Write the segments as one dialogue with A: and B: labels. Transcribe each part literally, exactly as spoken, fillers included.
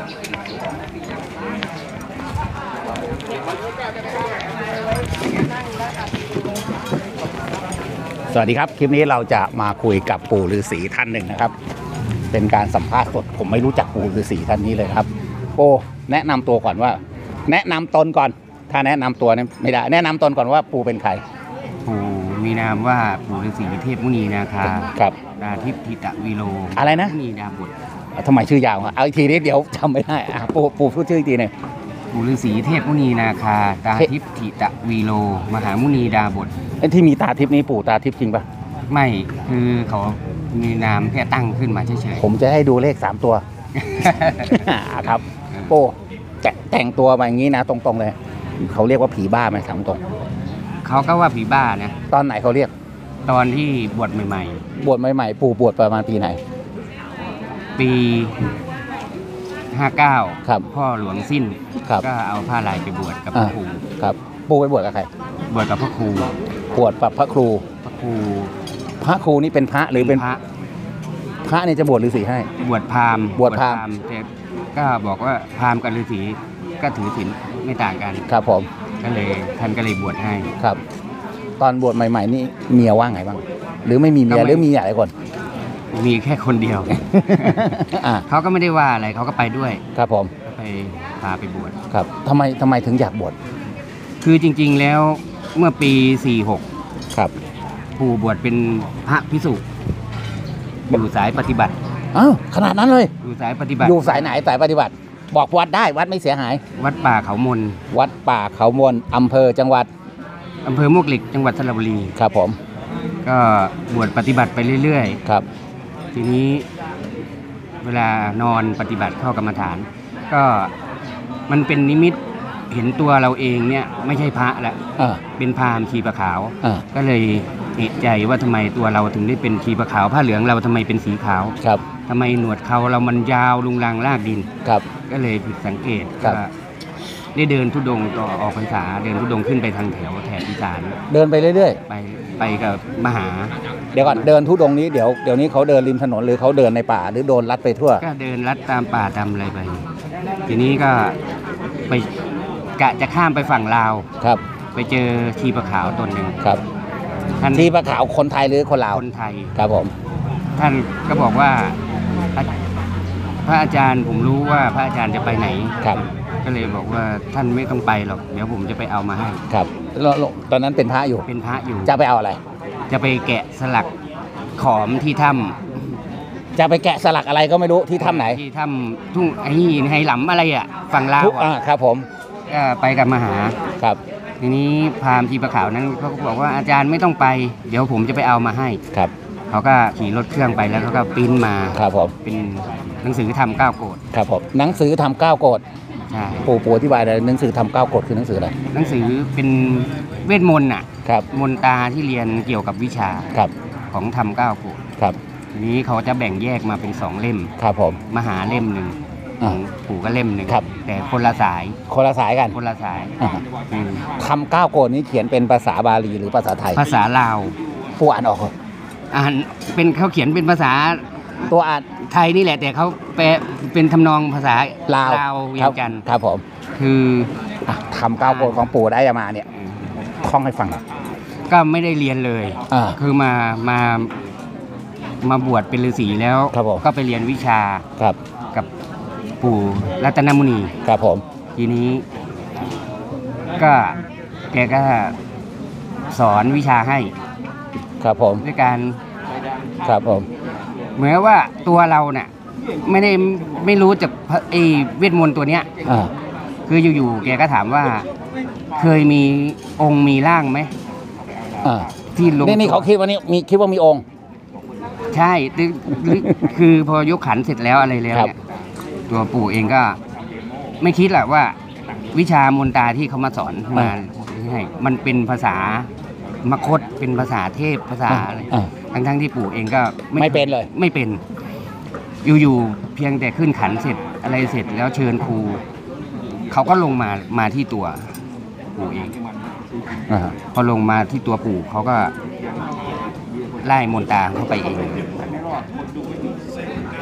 A: สวัสดีครับคลิปนี้เราจะมาคุยกับปู่ฤาษีท่านหนึ่งนะครับเป็นการสัมภาษณ์สดผมไม่รู้จักปู่ฤาษีท่านนี้เลยครับโอ้แนะนำตัวก่อนว่าแนะนำตนก่อนถ้าแนะนำตัวเนี่ยไม่ได้แนะนำตนก่อนว่าปู่เป็นใคร
B: ปู่มีนามว่าปู่ฤาษีเทพมุนีนาคา
A: ครับ
B: ดาทิพธิตะวีโร
A: อะไรนะ
B: มุนีดาบท
A: ทำไมชื่อยาวเอาอีกทีนี้เดี๋ยวจำไม่ได้อ่ะปู่ปู่พูดชื่ออีกทีหนึ่ง
B: ปู่ฤาษีเทพมุนีนาคาดาทิพธิตะวีโรมหามุนีดาบท
A: ไอ้ที่มีตาทิพนี้ปู่ตาทิพจริงปะ
B: ไม่คือเขามีนามแค่ตั้งขึ้นมาเฉย
A: ๆผมจะให้ดูเลขสามตัวครับปู่แต่งตัวมาอย่างนี้นะตรงๆเลยเขาเรียกว่าผีบ้าไหมถามตรง
B: เขาก็ว่าผีบ้านะ
A: ตอนไหนเขาเรียก
B: ตอนที่บวชใหม่
A: ๆบวชใหม่ๆปู่บวชประมาณปีไหน
B: ปีห้าเก้า
A: ครับ
B: พ่อหลวงสิ้นก็เอาผ้าลายไปบวชกับพระครู
A: ครับปู่ไปบวชกับใคร
B: บวชกับพระครู
A: บวชกับพระครู
B: พระครู
A: พระครูนี่เป็นพระหรือเป็นพระพระนี่จะบวชฤาษีให้
B: บวชพราหมณ์
A: บวชพราหมณ์
B: แต่ก็บอกว่าพราหมณ์กับฤาษีก็ถือศีลไม่ต่างกัน
A: ครับผม
B: ก็เลยท่านก็เลยบวชให้
A: ครับตอนบวชใหม่ๆนี่เมียว่าไงบ้างหรือไม่มีเมียหรือมีหลายคน
B: มีแค่คนเดียวเขาก็ไม่ได้ว่าอะไรเขาก็ไปด้วย
A: ครับผม
B: ไปพาไปบวช
A: ครับทำไมทำไมถึงอยากบวช
B: คือจริงๆแล้วเมื่อปีสี่หก
A: ครับ
B: ปู่บวชเป็นพระภิกษุอยู่สายปฏิบัติ
A: อ้าวขนาดนั้นเลย
B: อยู่สายปฏิบัติ
A: อยู่สายไหนสายปฏิบัติบอกวัดได้วัดไม่เสียหาย
B: วัดป่าเขามน
A: วัดป่าเขามนอำเภอจังหวัด
B: อำเภอมวกเหล็กจังหวัดสระบุรี
A: ครับผม
B: ก็บวชปฏิบัติไปเรื่อย
A: ๆครับ
B: ทีนี้เวลานอนปฏิบัติเข้ากรรมฐานก็มันเป็นนิมิตเห็นตัวเราเองเนี่ยไม่ใช่พระแล้วเป็นพราหมณ์ชีปะขาวก็เลยเอะใจว่าทำไมตัวเราถึงได้เป็นชีปะขาวผ้าเหลืองเราทำไมเป็นสีขาว
A: ครับ
B: ทำไมหนวดเขาเรามันยาวลุงลังลากดิน
A: ครับ
B: ก็เลยผิดสังเกตก็ได้เดินธุดงค์ต่อออกพรรษาเดินธุดงค์ขึ้นไปทางแถวแถบอีสาน
A: เดินไปเรื่อย
B: ๆไปไปกับมหา
A: เดี๋ยวก่อนเดินธุดงค์นี้เดี๋ยวเดี๋ยวนี้เขาเดินริมถนนหรือเขาเดินในป่าหรือโดนลัดไปทั่ว
B: ก็เดินลัดตามป่าตามอะไรไปทีนี้ก็ไปกะจะข้ามไปฝั่งลาว
A: ครับ
B: ไปเจอชีปะขาวตนหนึ่ง
A: ครับชีปะขาวคนไทยหรือคนลาว
B: คนไทย
A: ครับผม
B: ท่านก็บอกว่าพระอาจารย์ผมรู้ว่าพระอาจารย์จะไปไหน
A: ครับ
B: ก็เลยบอกว่าท่านไม่ต้องไปหรอกเดี๋ยวผมจะไปเอามาให้
A: ครับตอนนั้นเป็นพระอยู่
B: เป็นพระอยู่
A: จะไปเอาอะไร
B: จะไปแกะสลักขอมที่ถ้
A: ำจะไปแกะสลักอะไรก็ไม่รู้ที่ถ้ำไหน
B: ที่ถ้ำทุ่งไอ้ไฮหลำอะไรอ่ะฝั่งลาว
A: อ่ะครับผม
B: ก็ไปกับมหา
A: ครับ
B: ทีนี้พราหมณ์ชีปะขาวนั้นเขาก็บอกว่าอาจารย์ไม่ต้องไปเดี๋ยวผมจะไปเอามาให้
A: ครับ
B: เขาก็ขี่รถเครื่องไปแล้วเขาก็ปริ้นมา
A: ครับผม
B: เป็นหนังสือทำเก้าโกฏ
A: ครับผมหนังสือทำเก้าโกฏ
B: ใช่
A: ปู่ปู่อธิบายเลยหนังสือทำเก้าโกฏคือหนังสืออะไร
B: หนังสือเป็นเวทมนต์อ่ะ
A: ครับ
B: มนตาที่เรียนเกี่ยวกับวิชา
A: ครับ
B: ของทำเก้าโกฏ
A: ครับ
B: ทีนี้เขาจะแบ่งแยกมาเป็นสองเล่ม
A: ครับผม
B: มหาเล่มหนึ่งปู่ก็เล่มหนึ่งแต่คนละสาย
A: คนละสายกัน
B: คนละสาย
A: ทำเก้าโกฏนี้เขียนเป็นภาษาบาลีหรือภาษาไทย
B: ภาษาลาว
A: ปู่อ่านออก
B: อ่านเป็นเขาเขียนเป็นภาษา
A: ตัวอ่าน
B: ไทยนี่แหละแต่เขาแปลเป็นทำนองภาษา
A: ลาว
B: ลาวเวียงจันทร์
A: ครับผม
B: คือ
A: ทำเก้าโกฏของปู่ได้มาเนี่ยท่องให้ฟัง
B: ก็ไม่ได้เรียนเลยคือมามามาบวชเป็นฤาษีแล้วก็ไปเรียนวิชา
A: ครับ
B: กับปู่รัตนมุนี
A: ครับผม
B: ทีนี้ก็แกก็สอนวิชาให้
A: ครับผม
B: ด้วยการ
A: ครับผม
B: เหมือนว่าตัวเราเนี่ยไม่ได้ไม่รู้จากไอ้เวทมนต์ตัวเนี้ยคืออยู่ๆแกก็ถามว่าเคยมีองค์มีร่างไหมที่ลง
A: นี่นี่เขาคิดว่านี่มีคิดว่ามีองค์
B: ใช่คือพอยกขันเสร็จแล้วอะไรแล้วเนี่ยตัวปู่เองก็ไม่คิดแหละว่าวิชามนตาที่เขามาสอนมาให้มันเป็นภาษามคธเป็นภาษาเทพภาษาอะไรทั้งๆที่ปู่เองก็
A: ไม่เป็นเลย
B: ไม่เป็นอยู่ๆเพียงแต่ขึ้นขันเสร็จอะไรเสร็จแล้วเชิญครูเขาก็ลงมามาที่ตัวปู่เองพอลงมาที่ตัวปู่เขาก็ไล่มนตาเข้าไปเอง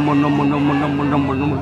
B: มมนต์นมมนต์นมมนต์นมมนต์นมมนต์นมมนต์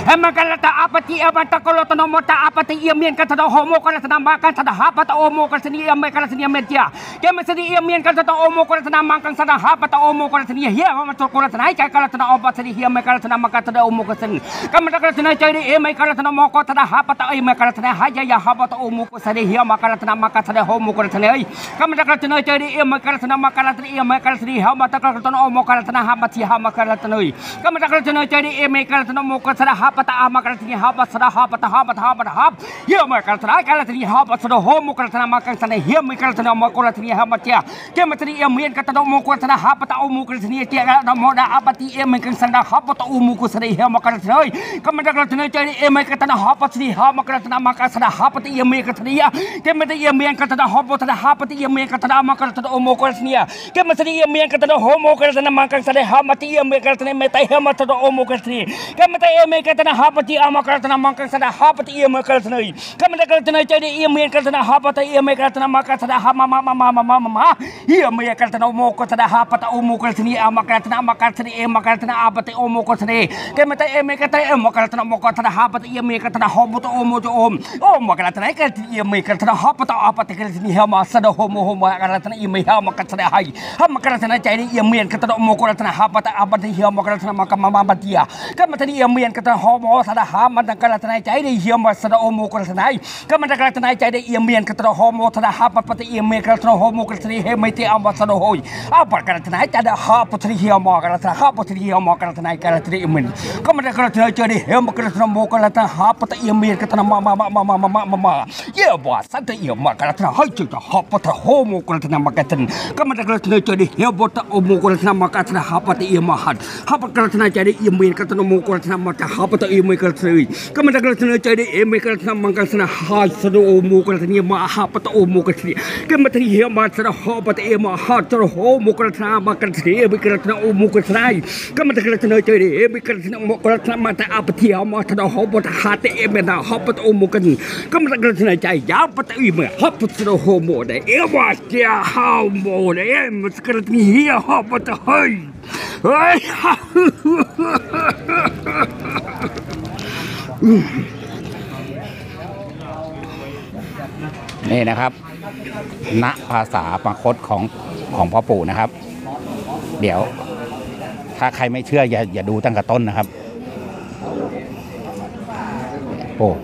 B: เฮมันกันละตาอาปติเอมันตะกลตนมตาอาปติเอียเมียนกันตะโฮโมกันตะนามากันตะหาปตะโอโมกันสนีเอเมกันสนีเมเจียเกมสนีเอียเมียนกันตะโอโมกันตะนามากันตะหาปตะโอโมกันสนีเฮียมันตะกลตะไหนใจกันตะโอปสนีเฮียเมกันตะนามากันตะโอโมกันสนีกันมันตะกลตะไหนใจดีเอเมกันตะนมกันตะหาปตะเอเมกันตะไหนหายยาหาปตะโอโมกันสนีเฮียมากันตะนามากันตะโฮโมกันสนีกันมันตะกลตะไหนใจดีเอเมกันตะนามากันตะเอเมกันสนีเฮียมาตะกลตะโอโมกันตะหาปติหามากันตะไหนกันมันตะกลตะไหนใจดีเอเมกันตะนมกันตะหาปตะอามากันสนีหาปตะหาปตะหาปตะหาปตะหาเฮียเมกันตะไหนกันตะหาปตะโฮโมกันตะนามากันสนีเฮียเมกันตะนมกันตะหาปตะเกมตะเอเมียนกันตะนมกันตะหาปตะโอโมกันสนีเจียกันนมดาอาปติเอเมกันสันดาหาปตะโอโมกันสนีเฮียมากันตะไหนกันมันตะกลตะไหนใจดีเอเมกันตะหาปตะหามากันตะนามากันสนีหาปติเอเมกันสนีเกมตะเอเมียนกันตะหาปตะหาปติเอเมกันตะนามากันตะโอโมกันสนีเกมตะเอเมียนกันตะโฮโมกันตะนามากันสนีหามาติเอเมกันสนีเมตะเฮมาตะโอโมกันสนีเกมตะเอเมกันตะหาปติอามากันตะนามากันสนีหาปติเอเมกันสนีเกมตะกลตะไหนใจดีเอเมียนกันตะหาปติเอเมกันตะนามากันสนีหามามามามามามามาเฮียเมกันตะโอโมกันตะหาปตะโอโมกันสนีอามากันตะนามากันสนีเอมากันตะอาปติโอโมกันสนีเกมตะเอเมกันตะเอมากันตะโมกันตะหาปติเอเมกันตะโฮโมตะโอโมตะโอมโอมากันตะไหนกันเอเมกันตะหาปตะอาปติกันสนีเฮมาสะโฮโมโฮมากันตะเอเมเฮมากันสนีให้หามากันตะไหนใจดีเอเมียนกันตะโอโมกันตะหาปตะอาปติเฮมากันตะมากันมามาปติยาก็มันตะเอเมียนกันตะโฮโมสะหามันตะกันตะไหนใจดีเฮมาสะโอโมกันตะไหนก็มันตะกันตะไหนใจดีเอเมียนกันตะโฮโมสะหาปติเอเมกันตะโฮโมกันสนีเฮไม่ติอามาสะโฮยอาปกันตะไหนใจดีหาปติเฮมากันตะหาปติเฮมากันตะไหนกันตะเอเมียนก็มันตะกันตะไหนใจดีเฮมากันตะโมกันตะหาปติเอเมียนกันตะมามามามามามามามาเยอะบ่สันตะเอมากันตะให้จุดหาปตะโฮโมกันตะมากันก็มันตะกันตะไหนใจดีเฮบตะโอโมกันตะมากันตะหาปติเอมาหัดหาปกันตะไหนใจดีเอเมียนกันตะโมกันตะมาตะหาปติเอเมียกันตะก็มันตะกันตะไหนใจดีเอเมียนกันตะมากันตะหาสะโอโมกันตะมาหาปตะโอโมกันตะก็มันตะเฮมาตะหาปติเอมาหัดตะโฮโมกันตะมากันตะเอเมียนกันตะโอโมกันตะก็มันตะกันตะไหนใจดีเอเมียนกันตะโมกันตะมาตะอาปติเอมาตะโฮปตะหาตะเอเมียนหาปตะโอโมกันก็มันตะกันตะไหนใจยาปตะอีเมียหาปตะโฮโมได้เอวาเจียฮาโมได้เอมันตะกันตะเฮียหาปตะเฮ้ยเฮ้ย
A: นี่นะครับณภาษาปคตของของพ่อปู่นะครับเดี๋ยวถ้าใครไม่เชื่ออย่าอย่าดูตั้งแต่ต้นนะครับโอ้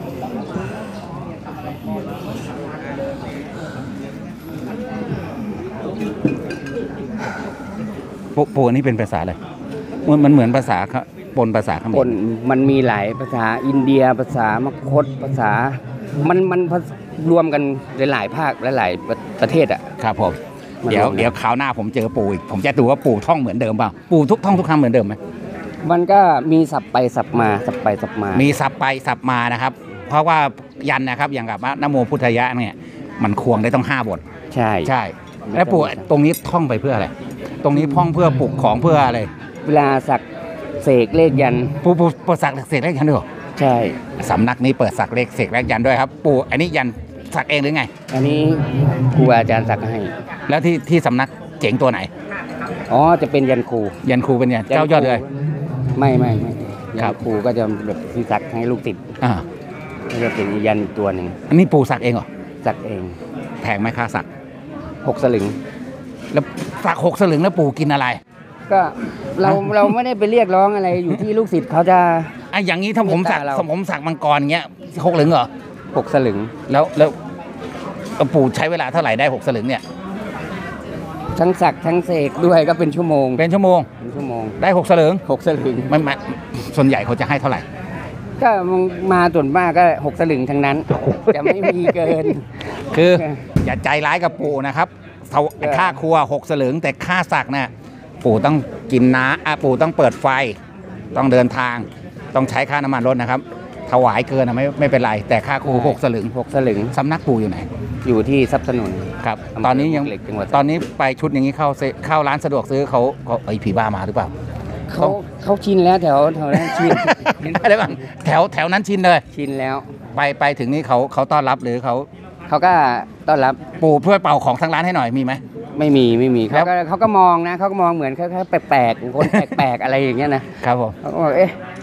A: ปู่ปู่นี่เป็นภาษาอะไรมันมันเหมือนภาษาปนภาษาเขมร
B: คนมันมีหลายภาษาอินเดียภาษามคธภาษามันมันรวมกันหลายๆภาคและหลายประเทศอ่ะ
A: ครับผมเดี๋ยวเดี๋ยวคราวหน้าผมเจอปู่อีกผมจะดูว่าปู่ท่องเหมือนเดิมเปล่าปู่ทุกท่องทุกคำเหมือนเดิมไหม
B: มันก็มีสับไปสับมาสับไปสับมา
A: มีสับไปสับมานะครับเพราะว่ายันนะครับอย่างกับนะโมพุทธายะเนี่ยมันควงได้ต้องห้าบท
B: ใช่
A: ใช่แล้วปู่ตรงนี้ท่องไปเพื่ออะไรตรงนี้ท่องเพื่อปลุกของเพื่ออะไร
B: เวลาสักเสกเลขยัน
A: ปู่ปู่เปิดสักเสกเลขยันด้วย
B: ใช่
A: สำนักนี้เปิดสักเลขเสกเลขยันด้วยครับปู่อันนี้ยันสักเองหรือไง
B: อันนี้ครูอาจารย์สักให้
A: แล้วที่ที่สำนักเจ๋งตัวไหน
B: อ๋อจะเป็นยันครู
A: ยันครูเป็นยันเจ้ายอดเลย
B: ไม่ไม่ไม่ยันครูก็จะแบบที่สักให้ลูกศิษย์อ่าจะเป็นยันตัวหนึ่ง
A: อันนี้ปู่สักเองเหรอ
B: สักเอง
A: แพงไหมค่าสัก
B: หกสลึง
A: แล้วสักหกสลึงแล้วปู่กินอะไร
B: ก็เราเราไม่ได้ไปเรียกร้องอะไรอยู่ที่ลูกศิษย์เขาจะ
A: ไอ้อย่างนี้ถ้าผมสักผมสักมังกรเงี้ยหกสลึงเหรอ
B: หกสลึง
A: แล้วแล้วปู่ใช้เวลาเท่าไหร่ได้หกสลึงเนี่ย
B: ทั้งสักทั้งเสกด้วยก็เป็นชั่วโมง
A: เป็นชั่วโมง
B: เป็นชั่วโมง
A: ได้หกสลึง
B: หกสลึง
A: มันมาส่วนใหญ่เขาจะให้เท่าไหร่
B: ก็มาส่วนมากก็หกสลึงทั้งนั้นจะไม่มีเกิน
A: คืออย่าใจร้ายกับปู่นะครับค่าครัวหกสลึงแต่ค่าสักเนี่ยปู่ต้องกินน้ำอ่ะปู่ต้องเปิดไฟต้องเดินทางต้องใช้ค่าน้ำมันรถนะครับถวายเกินไม่ไม่เป็นไรแต่ค่าครูหกสลึง
B: หกสลึง
A: สำนักปู่อยู่ไหน
B: อยู่ที่ทรัพย์สนุน
A: ครับตอนนี้ยังตอนนี้ไปชุดอย่างนี้เข้าเข้าร้านสะดวกซื้อเขาเขาไอ้ผีบ้ามาหรือเปล่า
B: เขาเขาชินแล้วแถวแถวนั้นชิน
A: อะไรบ้างแถวแถวนั้นชินเลย
B: ชินแล้ว
A: ไปไปถึงนี่เขาเขาต้อนรับหรือเขา
B: เขาก็ต้อนรับ
A: ปู่เพื่อเป่าของทั้งร้านให้หน่อยมีไหม
B: ไม่มีไม่มีเขาก็เขาก็มองนะเขาก็มองเหมือนเขาแปลกๆคนแปลกๆอะไรอย่างเงี้ยนะครับ
A: ผม
B: เขาบอกเอ๊ะ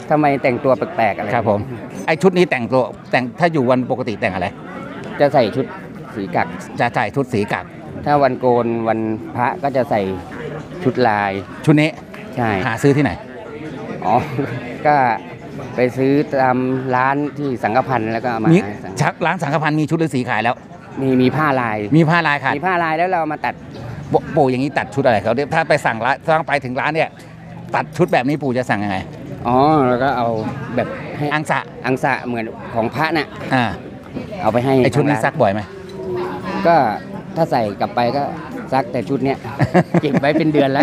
B: ทำไมแต่งตัวแปลกๆอะไร
A: ครับผมไอชุดนี้แต่งตัวแต่งถ้าอยู่วันปกติแต่งอะไร
B: จะใส่ชุดสีกัก
A: จะใส่ชุดสีกัก
B: ถ้าวันโกนวันพระก็จะใส่ชุดลาย
A: ชุดนี้
B: ใช่
A: หาซื้อที่ไหน
B: อ๋อ ก็ไปซื้อตามร้านที่สังฆพันธ์แล้วก็เอามา
A: มี
B: สั่ง
A: ชักร้านสังฆพันธ์มีชุดฤาษีขายแล้ว
B: มีมีผ้าลาย
A: มีผ้าลายขาด
B: มีผ้าลายแล้วเรามาตัด
A: ปปู่อย่างนี้ตัดชุดอะไรเขาถ้าไปสั่งร้านถ้าไปถึงร้านเนี่ยตัดชุดแบบนี้ปู่จะสั่งยังไง
B: อ๋อ แล้วก็เอาแบบให้
A: อังสะ
B: อังสะเหมือนของพระน่ะ
A: อ่า
B: เอาไปให้
A: ไอชุดนี้
B: ทางร้า
A: ซักบ่อยไหม
B: ก็ถ้าใส่กลับไปก็ซักแต่ชุดเนี้ย เก็บไว้เป็นเดือนแล้ว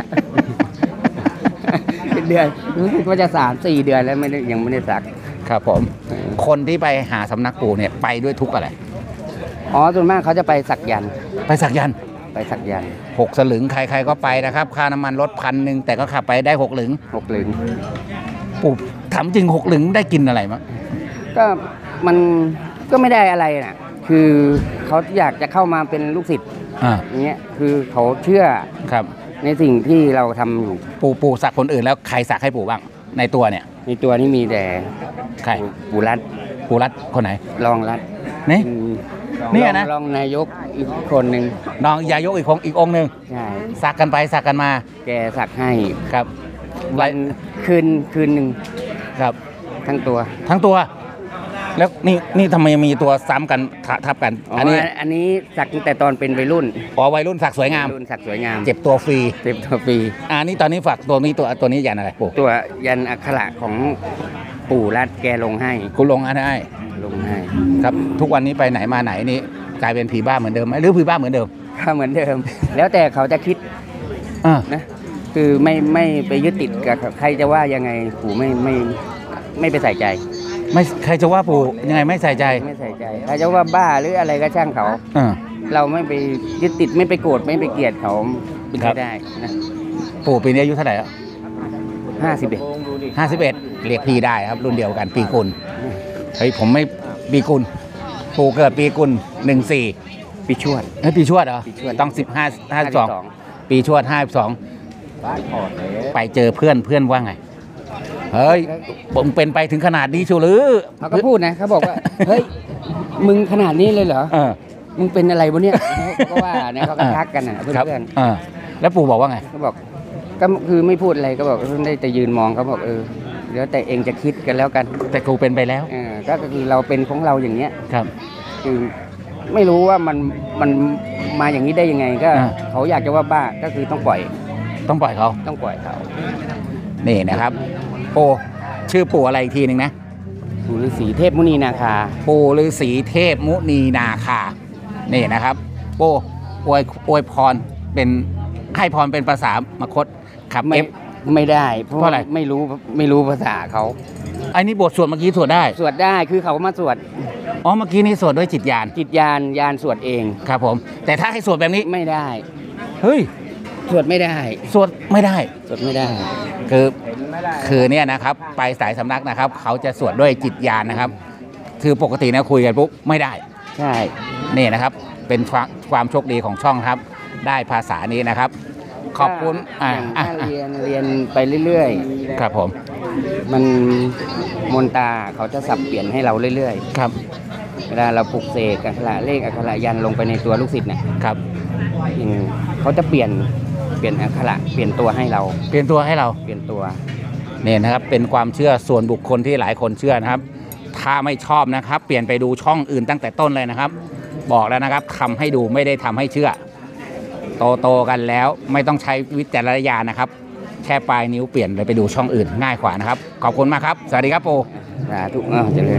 B: เป็นเดือนรู้สึกว่าจะสามสี่เดือนแล้วไม่ได้ยังไม่ได้ซัก
A: ครับผมคนที่ไปหาสำนักปู่เนี่ยไปด้วยทุกข์อะไร
B: อ๋อส่วนมากเขาจะไปสักยันต์
A: ไปสักยันต์
B: ไปสักยันต์
A: หกสลึงใครๆก็ไปนะครับค่าน้ำมันรถพันหนึ่งแต่ก็ขับไปได้หกหลึง
B: หกหลึง
A: ปู่ถามจริงหกหลึงได้กินอะไรมั้ง
B: ก็มันก็ไม่ได้อะไรน่ะ คือเขาอยากจะเข้ามาเป็นลูกศิษย์
A: อ่า
B: อย่างเงี้ยคือเขาเชื่อ
A: ครับ
B: ในสิ่งที่เราทำอยู่
A: ปู่ปู่สักคนอื่นแล้วใครสักให้ปู่บ้างในตัวเนี่ย
B: ในตัวนี้มีแต่
A: ใคร
B: ปู่รัฐ
A: ปู่รัฐคนไหน
B: รองรัฐ
A: นี่
B: อืม
A: เนี่ยนะ
B: รองรองนายกอีกคนหนึ่ง
A: น้องยายกอีกองค์อีกองค์หนึ่ง
B: ใช่
A: สักกันไปสักกันมา
B: แกสักให้
A: ครับ
B: วันคืนคืนหนึ่ง
A: ครับ
B: ทั้งตัว
A: ทั้งตัว แล้วนี่นี่ทำไมมีตัวซ้ำกันททับกัน
B: อ๋อ
A: อั
B: อั
A: นนี้
B: อันนี้สักตั้งแต่ตอนเป็นวัยรุ่น
A: อ๋อวัยรุ่นสักสวยงาม
B: วัยรุ่นสักสวยงาม
A: เจ็บตัวฟรี
B: เจ็บตัวปี
A: อ่านี่ตอนนี้ฝากตัวนี้ตัวตัวนี้ยันอะไรปู่
B: ตัวยันอักขระของปู่รัฐแกลงให้
A: คุณลงอันให้
B: ลงให้
A: ครับ ทุกวันนี้ไปไหนมาไหนนี่กลายเป็นผีบ้าเหมือนเดิมไหมหรือผีบ้าเหมือนเดิม
B: ก็เหมือนเดิม แล้วแต่เขาจะคิด
A: อ่า
B: นะคือไม่ไม่ไปยึดติดกับใครจะว่ายังไงปู่ไม่ไม่ไม่ไปใส่ใจ
A: ไม่ใครจะว่าปู่ยังไงไม่ใส่ใจ
B: ไม่ใส่ใจใครจะว่าบ้าหรืออะไรก็ช่างเขา
A: อ่า
B: เราไม่ไปยึดติดไม่ไปโกรธไม่ไปเกลียดเขาเป็น
A: ครั
B: ไป
A: บ
B: ได้นะ
A: ปู่ปีนี้อายุเท่าไหร่แล้ว
B: ห้าสิบเอ็ด
A: ห้าสิบเอ็ดเรียกพี่ได้ครับ รุ่นเดียวกันปีกุลเฮ้ยผมไม่ปีกุลปู่เกิดปีกุลหนึ่งสี่
B: ปีชวด
A: เฮ้ยปีชวดเหรอ
B: ปีชวด
A: ต้องสิบห้าห้าสองปีชวดห้าสองไปเจอเพื่อนเพื่อนว่าไง เฮ้ยผมเป็นไปถึงขนาดนี้ชูหรือ
B: เขาก็พูดนะเขาบอกว่า เฮ้ยมึงขนาดนี้เลยเหรอ
A: เออ
B: มึงเป็นอะไรวะเนี่ยเขาก็ว่าเนี่ยเขาก็ทักกันนะเพื่
A: ครับ
B: อน
A: เออแล้วปู่บอกว่าไง
B: ๆเขาบอกก็คือไม่พูดอะไรก็บอกได้แต่ยืนมองเขาบอกเออเดี๋ยวแต่เองจะคิดกันแล้วกัน
A: แต่กูเป็นไปแล้ว
B: เออก็คือเราเป็นของเราอย่างเงี้ย
A: ครับ
B: คือไม่รู้ว่ามันมันมาอย่างนี้ได้ยังไงก็
A: อ่า
B: เขาอยากจะว่าบ้าก็คือต้องปล่อย
A: ต้องปล่อยเขา
B: ต้องปล่อยเขา
A: นี่นะครับ ปู่ชื่อปู่อะไรอีกทีหนึ่งนะ
B: ปู่ฤาษีเทพมุนีนาคา
A: ปู่ฤาษีเทพมุนีนาคา นี่นะครับปู่อวยอวยพรเป็นให้พรเป็นภาษามคตขับ
B: ไม่
A: เอฟ
B: ไม่ได้เพราะ
A: เพราะอะไร
B: ไม่รู้ไม่รู้ภาษาเขา
A: อันนี้บทสวดเมื่อกี้สวดได้
B: สวดได้คือเขามาสวด
A: อ๋อเมื่อกี้นี้สวดด้วยจิตญาณ
B: จิตยานยานสวดเอง
A: ครับผม แต่ถ้าให้สวดแบบนี้
B: ไม่ได้
A: เฮ้ย
B: สวดไม่ได้
A: สวดไม่ได้
B: สวดไม่ได้
A: คือคือเนี่ยนะครับไปสายสำนักนะครับ เขาจะสวดด้วยจิตญาณนะครับ คือปกติเนี่ยคุยกันปุ๊บไม่ได้
B: ใช่
A: นี่นะครับ เป็นความความโชคดีของช่องครับ ได้ภาษานี้นะครับ ขอบคุณ
B: อ
A: อ่า
B: ย่าง
A: อ่ะ
B: ถ้าเรียนเรียนไปเรื่อย
A: ครับผม
B: ๆ มันมนตาเขาจะสับเปลี่ยนให้เราเรื่อย
A: ครับ
B: ๆ เวลาเราปลุกเสกอักขระเลขอักขระยันลงไปในตัวลูกศิษย์เนี่ย
A: ครับ
B: อืมเขาจะเปลี่ยนเปลี่ยนอักขระเปลี่ยนตัวให้เรา
A: เปลี่ยนตัวให้เรา
B: เปลี่ยนตัว
A: เนี่ยนะครับเป็นความเชื่อส่วนบุคคลที่หลายคนเชื่อนะครับ ถ้าไม่ชอบนะครับ เปลี่ยนไปดูช่องอื่นตั้งแต่ต้นเลยนะครับ บอกแล้วนะครับทำให้ดูไม่ได้ทำให้เชื่อ โตโตๆกันแล้วไม่ต้องใช้วิจารณญาณนะครับ แค่ปลายนิ้วเปลี่ยนเลยไปดูช่องอื่นง่ายกว่านะครับ ขอบคุณมากครับ สวัสดีครับปู
B: สาธุอ้าวเจริญ